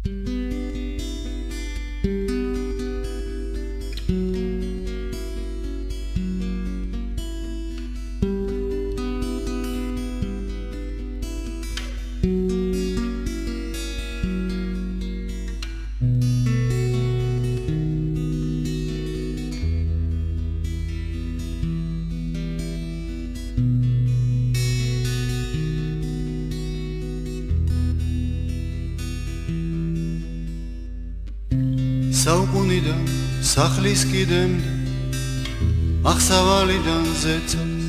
საუკუნიდან სახლის კიდემდე აღსავალიდან ზეცას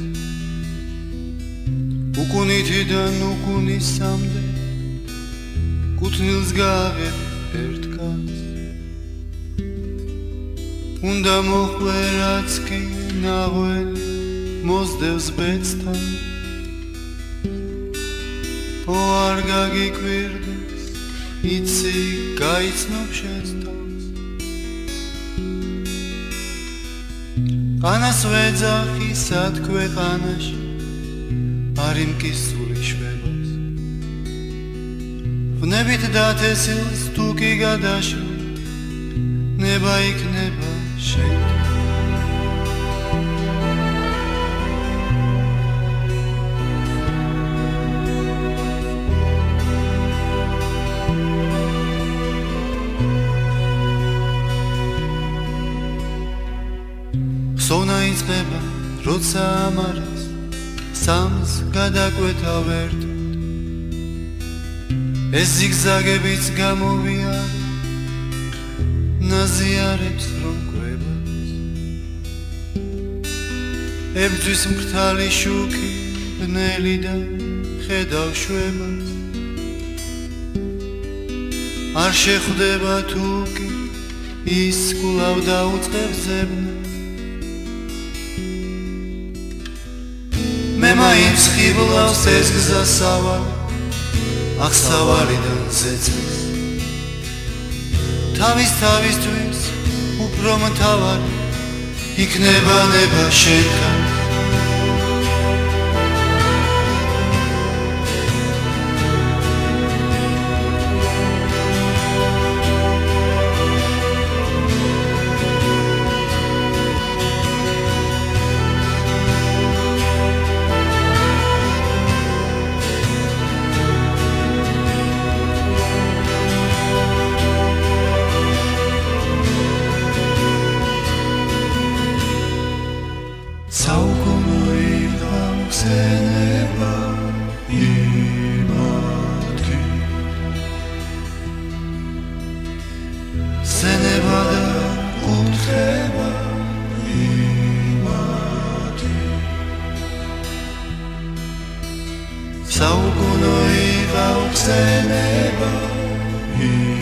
უკუნითიდან უკუნისამდე კუთნილს გააღებ ერთგას უნდა მოხვე რაც კი ნაღველი მოსდევს ბეწთან ო არ გაგიკვირდეს იცი გაიცნობ შენს ყანას ვეძახი სად ქვეყანაში არ იმკისული შვებას ვნებით დათესილს თუ კი გადაშვა ნება იქნება შენ სონა იწყება როცა ამარას სამს გადაკვეთავ ერთად ეს ზიგზაგებიც გამოვიარე ნაზიარებს რომ კვებას ებძვის მკრთალი შუქი ბნელი და ხედავ შვებას არ შეხვდება თუ კი ის კვლავ დაუწყებს ზებნას მე მაინც ხიბლავს ეს გზა სავალი აღსავალიდან ზეწვის თავისთვის უფრო მთავარი იქნება ნება შენთან Ξενεύα ημάτρη Ξενεύα და კურთხევა იმათი საუკუნო იყავ ξενεύა